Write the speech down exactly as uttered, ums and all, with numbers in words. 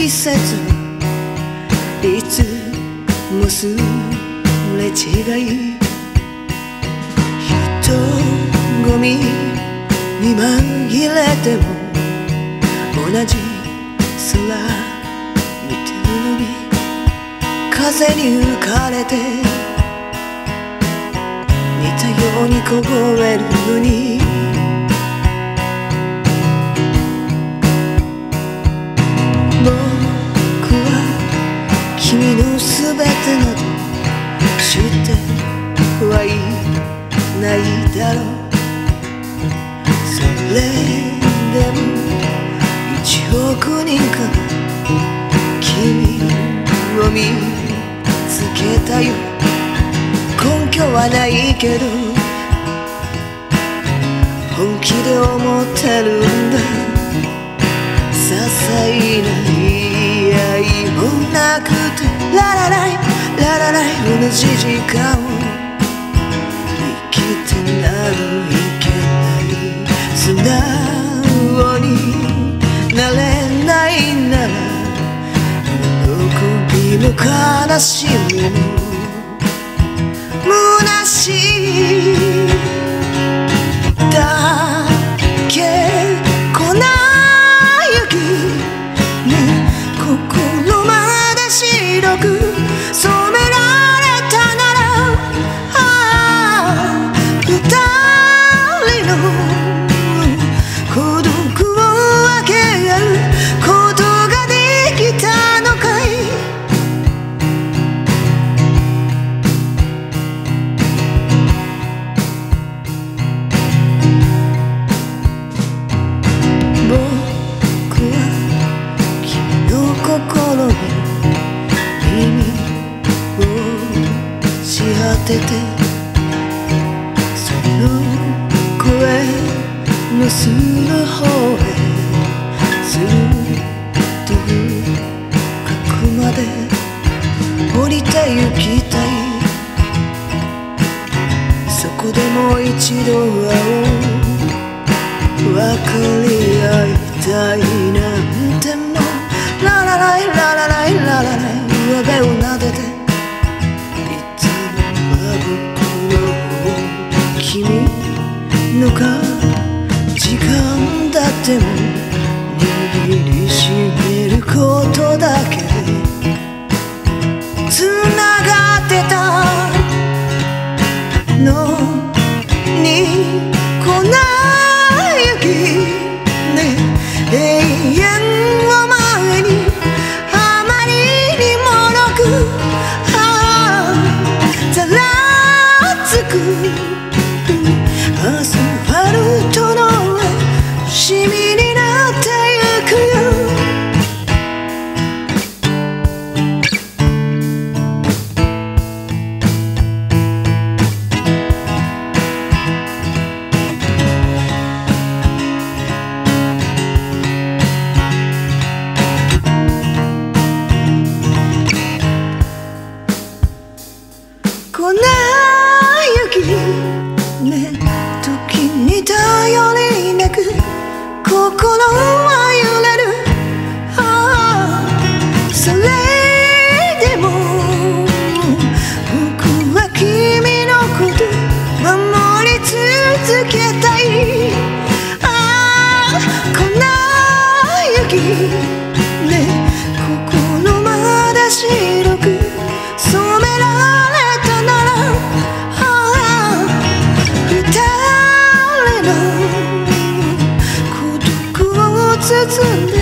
節いつもすれ違い、人混みに紛れても同じ空見てるのに、風に浮かれて似たように凍えるのに、僕は君のすべてなど知ってはいないだろう。それでも一億人から君を見つけたよ。根拠はないけど本気で思ってるんだ。些細な言い合いもなくてララライララライ同じ時間を生きてなるいけない。素直になれないなら喜びも悲しみも虚しいだけ。粉雪に心まで白く染められたなら、ああ二人の孤独を分け合うことができたのかい。僕は君の心に耳をし当てて、その声のする方へずっと深くまで降りて行きたい。そこでもう一度会おう。分かり合いたいなんてもララライララライララライ上辺を撫でていつもは僕の方、君のか時間だっても握りしめることだけでつながってたのに、粉雪ね永遠を前にあまりにもろく、ああざらつくアスファルトのシミになってゆくよ。粉雪ね時に頼りなく心は揺れる、ああそれでも僕は君のこと守り続けたい。ああ粉雪ね心まで白く染められたなら、ああ二人の孤独を包んで